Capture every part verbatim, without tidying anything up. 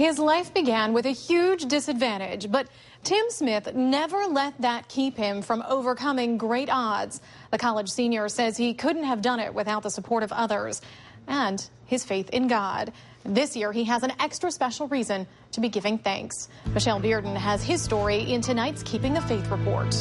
His life began with a huge disadvantage, but Tim Smith never let that keep him from overcoming great odds. The college senior says he couldn't have done it without the support of others and his faith in God. This year, he has an extra special reason to be giving thanks. Michelle Bearden has his story in tonight's Keeping the Faith report.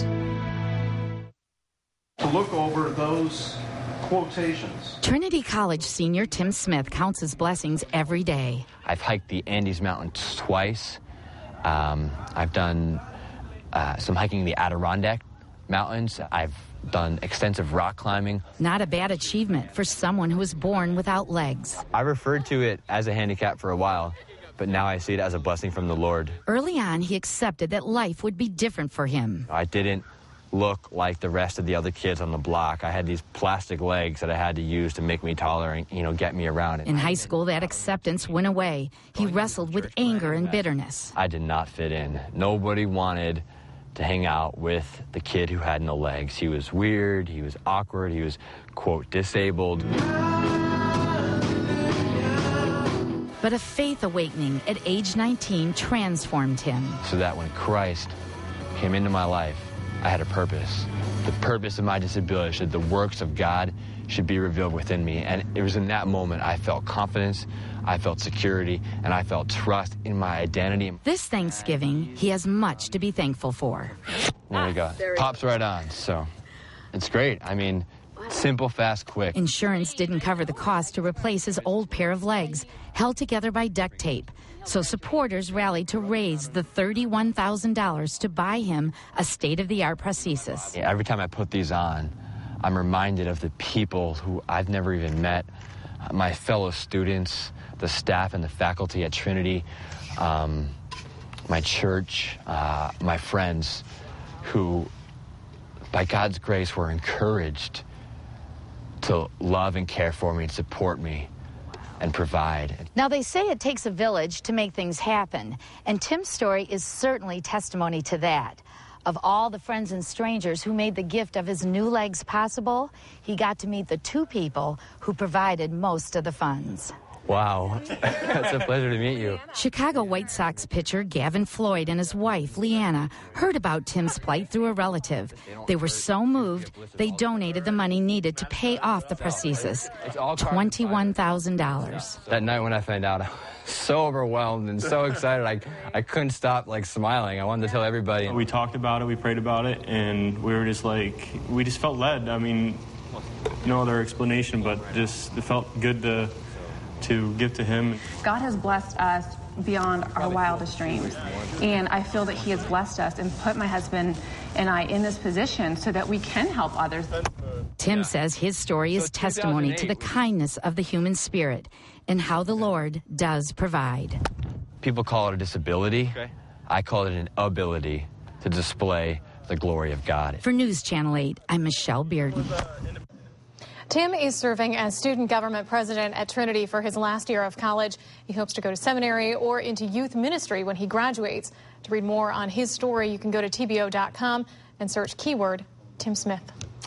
To look over those quotations. Trinity College senior Tim Smith counts his blessings every day. I've hiked the Andes Mountains twice. Um, I've done uh, some hiking the Adirondack Mountains. I've done extensive rock climbing. Not a bad achievement for someone who was born without legs. I referred to it as a handicap for a while, but now I see it as a blessing from the Lord. Early on, he accepted that life would be different for him. I didn't look like the rest of the other kids on the block. I had these plastic legs that I had to use to make me taller and, you know, get me around. In high school, that acceptance went away. He wrestled with anger and bitterness. I did not fit in. Nobody wanted to hang out with the kid who had no legs. He was weird, he was awkward, he was, quote, disabled. But a faith awakening at age nineteen transformed him. So that when Christ came into my life, I had a purpose. The purpose of my disability should the works of God should be revealed within me. And it was in that moment I felt confidence, I felt security, and I felt trust in my identity. This Thanksgiving, he has much to be thankful for. There we go. Pops right on. So it's great. I mean, simple, fast, quick. Insurance didn't cover the cost to replace his old pair of legs, held together by duct tape. So supporters rallied to raise the thirty-one thousand dollars to buy him a state-of-the-art prosthesis. Yeah, every time I put these on, I'm reminded of the people who I've never even met, my fellow students, the staff and the faculty at Trinity, um, my church, uh, my friends, who, by God's grace, were encouraged to love and care for me and support me and provide. Now, they say it takes a village to make things happen, and Tim's story is certainly testimony to that. Of all the friends and strangers who made the gift of his new legs possible, he got to meet the two people who provided most of the funds. Wow, it's a pleasure to meet you. Chicago White Sox pitcher Gavin Floyd and his wife, Leanna, heard about Tim's plight through a relative. They were so moved, they donated the money needed to pay off the prosthesis, twenty-one thousand dollars. That night when I found out, I was so overwhelmed and so excited, I, I couldn't stop, like, smiling. I wanted to tell everybody. We talked about it, we prayed about it, and we were just like, we just felt led. I mean, no other explanation, but just it felt good to... to give to him. God has blessed us beyond our wildest dreams, and I feel that he has blessed us and put my husband and I in this position so that we can help others. Tim says his story is testimony to the kindness of the human spirit and how the Lord does provide. People call it a disability. I call it an ability to display the glory of God. For News Channel eight, I'm Michelle Bearden. Tim is serving as student government president at Trinity for his last year of college. He hopes to go to seminary or into youth ministry when he graduates. To read more on his story, you can go to T B O dot com and search keyword Tim Smith.